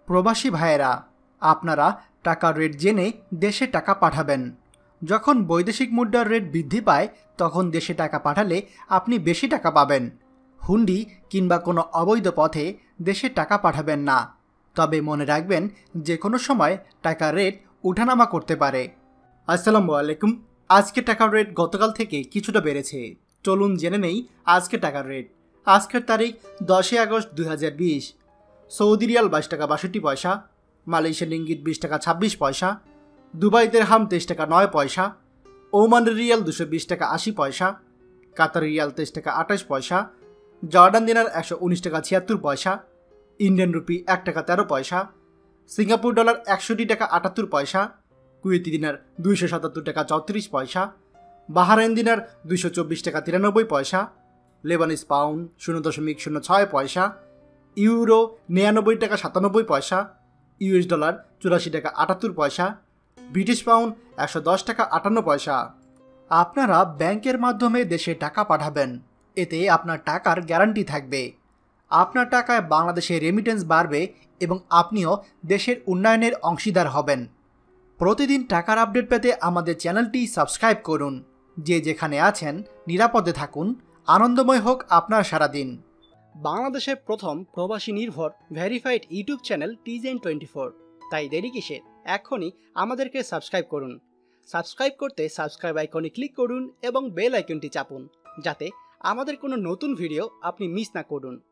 প্রবাসী ভাইয়েরা, আপনারা টাকার রেট জেনে দেশে টাকা পাঠাবেন। যখন বৈদেশিক মুদ্রার রেট বৃদ্ধি পায় তখন দেশে টাকা পাঠালে আপনি বেশি টাকা পাবেন। হুন্ডি কিংবা কোনো অবৈধ পথে দেশে টাকা পাঠাবেন না। তবে মনে রাখবেন, যে কোনো সময় টাকার রেট উঠানামা করতে পারে। আসসালামু আলাইকুম। আজকে টাকার রেট গতকাল থেকে কিছুটা বেড়েছে। চলুন জেনে নেই আজকে টাকার রেট। আজকের তারিখ 10 আগস্ট 2020। সৌদি রিয়াল 22 টাকা 62 পয়সা, মালয়েশিয়ার রিঙ্গিত 20 টাকা 26 পয়সা, দুবাই দিরহাম 23 টাকা 9 পয়সা, ওমানের রিয়াল 220 টাকা 80 পয়সা, কাতার রিয়াল 23 টাকা 28 পয়সা, জর্ডান দিনার 119 টাকা 76 পয়সা, ইন্ডিয়ান রুপি 1 টাকা 13 পয়সা, সিঙ্গাপুর ডলার 100 টাকা 78 পয়সা, কুয়েতি দিনার 277 টাকা 34 পয়সা, বাহারাইন দিনার 224 টাকা 93 পয়সা, লেবানিজ পাউন্ড 0.06 পয়সা, ইউরো 99 টাকা 97 পয়সা, ইউএস ডলার 84 টাকা 78 পয়সা, ব্রিটিশ পাউন্ড 110 টাকা 58 পয়সা। আপনারা ব্যাংকের মাধ্যমে দেশে টাকা পাঠাবেন, এতে আপনার টাকার গ্যারান্টি থাকবে। আপনার টাকায় বাংলাদেশে রেমিটেন্স বাড়বে এবং আপনিও দেশের উন্নয়নের অংশীদার হবেন। প্রতিদিন টাকার আপডেট পেতে আমাদের চ্যানেলটি সাবস্ক্রাইব করুন। যে যেখানে আছেন নিরাপদে থাকুন। আনন্দময় হোক আপনার সারাদিন। বাংলাদেশের প্রথম প্রবাসী নির্ভর ভেরিফাইড ইউটিউব চ্যানেল TJN24। তাই দেরি কিসের? এখনই আমাদেরকে সাবস্ক্রাইব করুন। সাবস্ক্রাইব করতে সাবস্ক্রাইব আইকনে ক্লিক করুন এবং বেল আইকনটি চাপুন, যাতে আমাদের কোনো নতুন ভিডিও আপনি মিস না করুন।